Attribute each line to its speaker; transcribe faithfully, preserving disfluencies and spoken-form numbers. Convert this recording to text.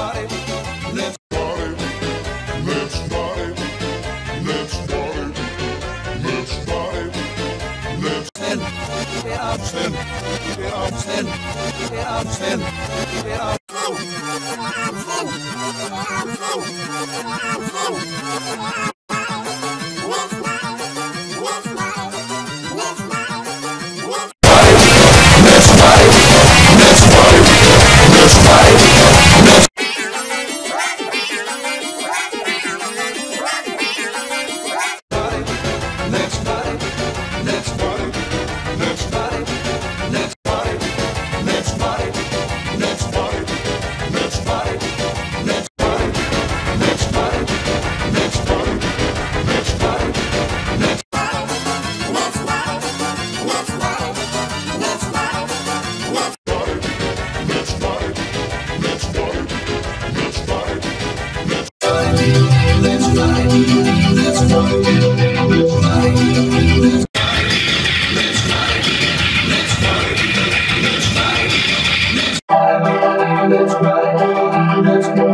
Speaker 1: party, let's party, let's party, let's party, let's party, let's spin, get up, spin, get up, spin, get up, spin, get up. Let's ride, let's ride, let's ride.